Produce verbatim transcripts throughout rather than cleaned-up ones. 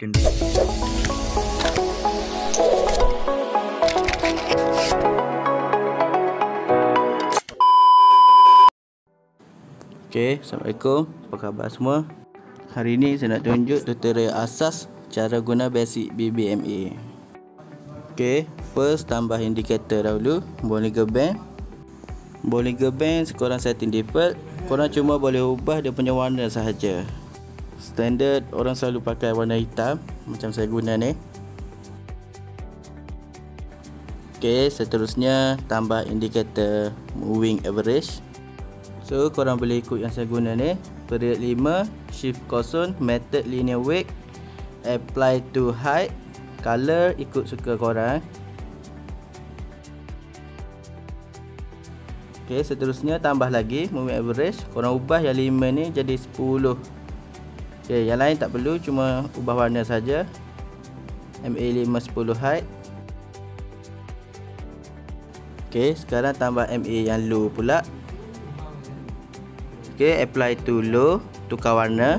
dapatkan dulu. Okay, Assalamualaikum, apa khabar semua? Hari ini saya nak tunjuk tutorial asas cara guna basic B B M A. Okay, first tambah indikator dahulu, Bollinger Band. Bollinger Band korang setting default, korang cuma boleh ubah dia punya warna sahaja. Standard orang selalu pakai warna hitam, macam saya guna ni. Okay, seterusnya tambah indikator moving average. So korang boleh ikut yang saya guna ni, period lima, shift kosong, method linear weight, apply to height, color ikut suka korang. Ok, seterusnya tambah lagi moving average, korang ubah yang lima ni jadi sepuluh. Ok, yang lain tak perlu, cuma ubah warna saja. M A lima sepuluh height. Ok, sekarang tambah M A yang low pula. Okay, apply to low, tukar warna.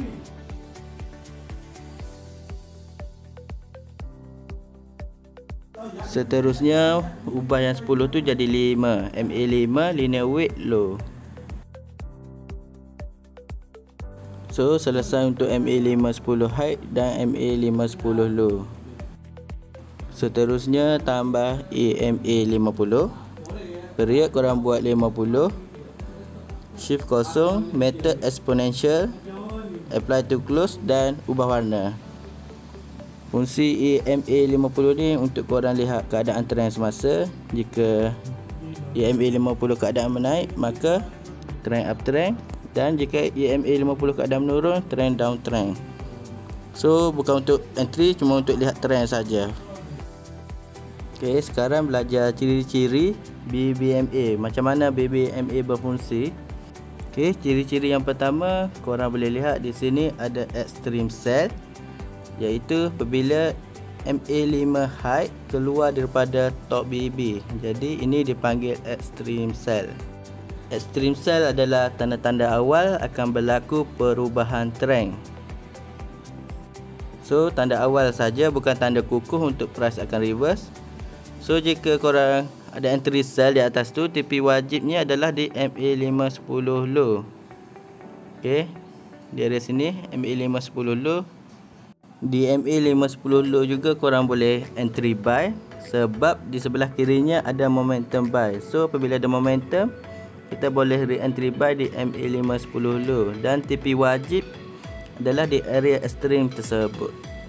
Seterusnya ubah yang sepuluh tu jadi lima, M A lima, linear weight low. So selesai untuk M A lima sepuluh height dan M A lima sepuluh low. Seterusnya tambah M A lima puluh, period korang buat lima puluh, shift kosong, method exponential, apply to close dan ubah warna. Fungsi E M A lima puluh ni untuk korang lihat keadaan trend semasa. Jika E M A lima puluh keadaan menaik, maka trend uptrend, dan jika E M A lima puluh keadaan menurun, trend downtrend. So bukan untuk entry, cuma untuk lihat trend saja. Okay, sekarang belajar ciri-ciri B B M A, macam mana B B M A berfungsi. Okay, ciri-ciri yang pertama korang boleh lihat di sini ada extreme sell, iaitu apabila M A lima height keluar daripada top B B. Jadi ini dipanggil extreme sell. Extreme sell adalah tanda-tanda awal akan berlaku perubahan trend. So tanda awal saja, bukan tanda kukuh untuk price akan reverse. So jika korang ada entry sell di atas tu, T P wajibnya adalah di M A lima sepuluh low. Okey, di area sini M A lima sepuluh low. Di M A lima sepuluh low juga korang boleh entry buy, sebab di sebelah kirinya ada momentum buy. So apabila ada momentum, kita boleh re-entry buy di M A lima sepuluh low, dan T P wajib adalah di area extreme tersebut.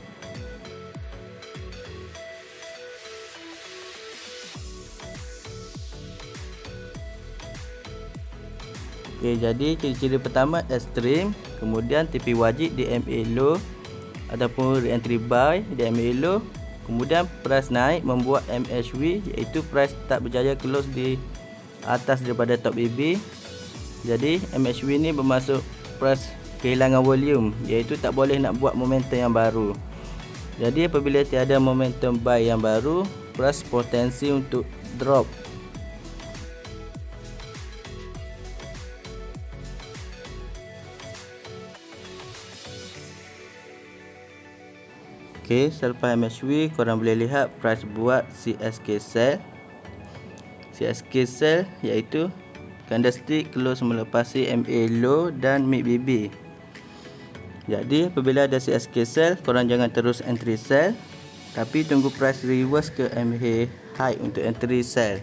Okay, jadi ciri-ciri pertama extreme, kemudian T P wajib di M A low ataupun re-entry buy di M A low, kemudian price naik membuat M H V, iaitu price tak berjaya close di atas daripada top B B. Jadi M H V ni bermaksud price kehilangan volume, iaitu tak boleh nak buat momentum yang baru. Jadi apabila tiada momentum buy yang baru, price potensi untuk drop. Ok, selepas M H V, korang boleh lihat price buat C S K sell. C S K sell iaitu candlestick close melepasi M A low dan mid B B. Jadi apabila ada C S K sell, korang jangan terus entry sell, tapi tunggu price reverse ke M A high untuk entry sell.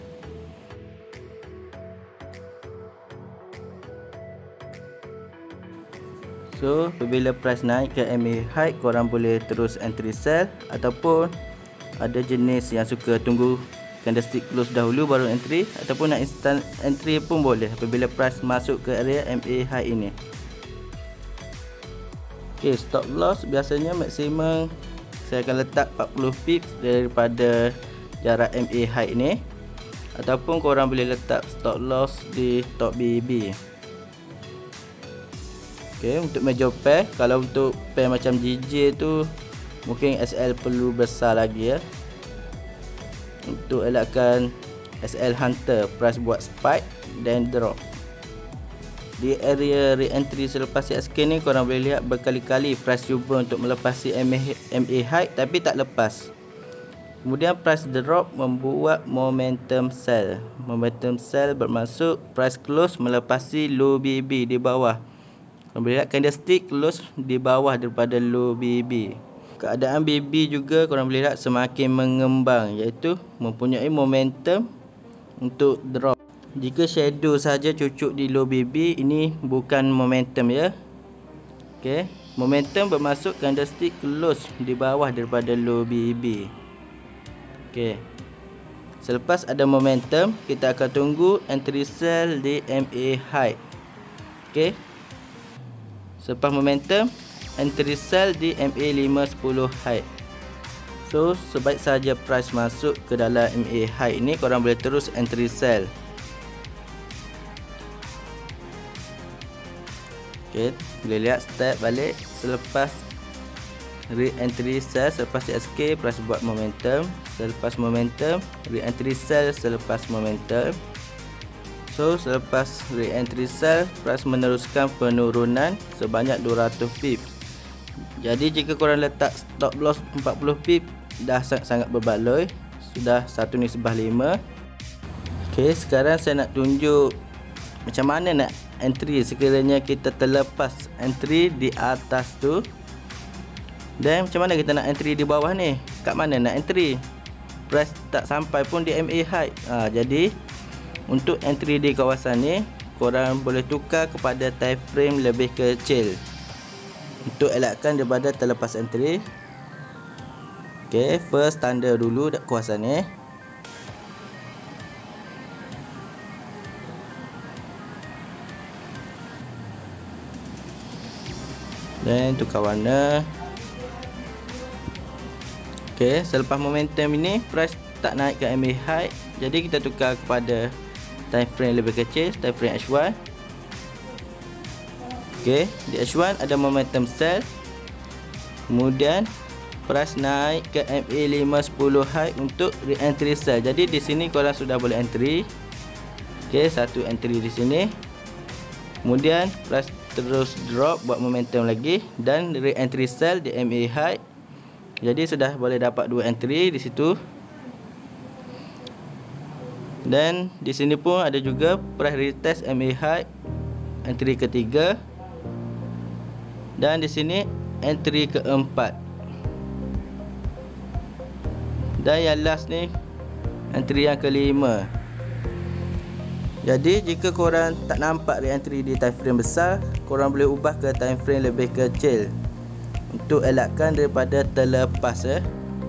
So apabila price naik ke M A high, korang boleh terus entry sell, ataupun ada jenis yang suka tunggu candlestick close dahulu baru entry, ataupun nak instant entry pun boleh apabila price masuk ke area M A high ini. Ok, stop loss biasanya maksimum saya akan letak empat puluh pips daripada jarak M A high ini, ataupun korang boleh letak stop loss di top B B. Okay, untuk major pair, kalau untuk pair macam G J tu mungkin S L perlu besar lagi ya. Untuk elakkan S L Hunter, price buat spike dan drop. di area re-entry selepas C S K ni korang boleh lihat berkali-kali price cuba untuk melepasi M A high tapi tak lepas. Kemudian price drop membuat momentum sell. Momentum sell bermaksud price close melepasi low B B di bawah. Korang boleh lihat candlestick close di bawah daripada low B B. Keadaan B B juga korang boleh lihat semakin mengembang, iaitu mempunyai momentum untuk drop. Jika shadow saja cucuk di low B B, ini bukan momentum ya. Okey, momentum bermaksud candlestick close di bawah daripada low B B. Okey. Selepas ada momentum, kita akan tunggu entry sell di M A high. Okey. Selepas momentum, entry sell di M A lima sepuluh high. So, sebaik saja price masuk ke dalam M A high ini, korang boleh terus entry sell. Okey, boleh lihat step balik selepas re-entry sell selepas C S K, price buat momentum. Selepas momentum, re-entry sell selepas momentum. So, selepas re-entry sell, price meneruskan penurunan sebanyak dua ratus pip. Jadi, jika korang letak stop loss empat puluh pip, dah sangat-sangat berbaloi. Sudah satu nisbah lima. Okey, sekarang saya nak tunjuk macam mana nak entry sekiranya kita terlepas entry di atas tu. Dan macam mana kita nak entry di bawah ni? Kat mana nak entry? Price tak sampai pun di M A high. Ha, jadi untuk entry di kawasan ni, korang boleh tukar kepada time frame lebih kecil untuk elakkan daripada terlepas entry. Okey, first tanda dulu dekat kawasan ni. Dan tukar warna. Okey, selepas momentum ini price tak naik ke M A high, jadi kita tukar kepada time frame lebih kecil, time frame H one. Okey, di H one ada momentum sell. Kemudian price naik ke M A lima sepuluh high untuk re-entry sell. Jadi di sini korang sudah boleh entry. Okey, satu entry di sini. Kemudian price terus drop buat momentum lagi dan re-entry sell di M A high. Jadi sudah boleh dapat dua entry di situ. Dan di sini pun ada juga price retest M A high, entry ketiga. Dan di sini entry keempat. Dan yang last ni entry yang kelima. Jadi jika korang tak nampak re-entry di time frame besar, korang boleh ubah ke time frame lebih kecil untuk elakkan daripada terlepas eh.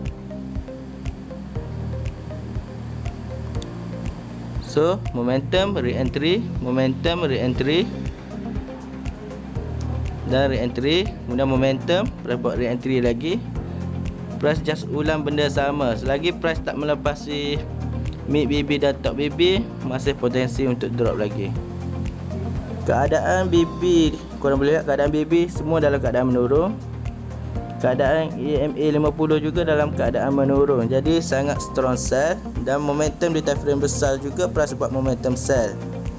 So, momentum re-entry, momentum re-entry dan re-entry, kemudian momentum, price buat re-entry lagi. Price just ulang benda sama. Selagi price tak melepasi mid B B dan top B B, masih potensi untuk drop lagi. Keadaan B B, korang boleh lihat keadaan B B semua dalam keadaan menurun. Keadaan E M A lima puluh juga dalam keadaan menurun. Jadi sangat strong sell. Dan momentum di time frame besar juga price buat momentum sell.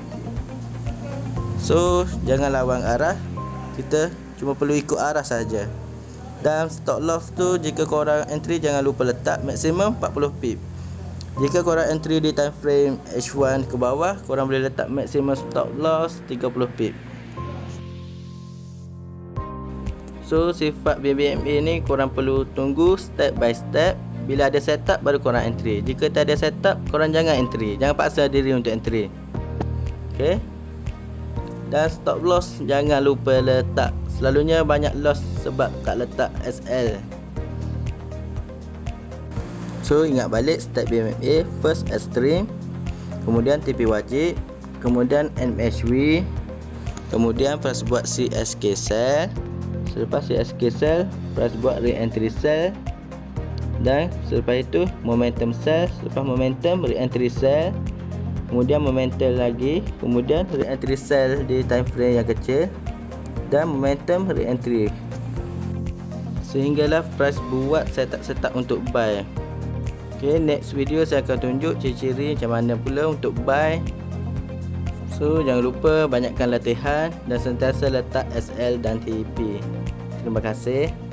So jangan lawan arah, kita cuma perlu ikut arah saja. Dan stop loss tu jika korang entry jangan lupa letak maksimum empat puluh pip. Jika korang entry di time frame H one ke bawah, korang boleh letak maksimum stop loss tiga puluh pip. So sifat B B M A ni korang perlu tunggu step by step. Bila ada setup baru korang entry. Jika tak ada setup, korang jangan entry. Jangan paksa diri untuk entry. Okay. Dan stop loss jangan lupa letak. Selalunya banyak loss sebab tak letak S L. So ingat balik step B B M A. First extreme, kemudian T P wajib, kemudian M H W, kemudian price buat C S K sell. Selepas C S K sell, price buat re-entry sell. Dan selepas itu momentum sell. Selepas momentum re-entry sell. Kemudian momentum lagi. Kemudian re-entry sell di time frame yang kecil. Dan momentum re-entry. Sehinggalah price buat setup-setup untuk buy. Okay, next video saya akan tunjuk ciri-ciri macam mana pula untuk buy So jangan lupa banyakkan latihan dan sentiasa letak S L dan T P. Terima kasih.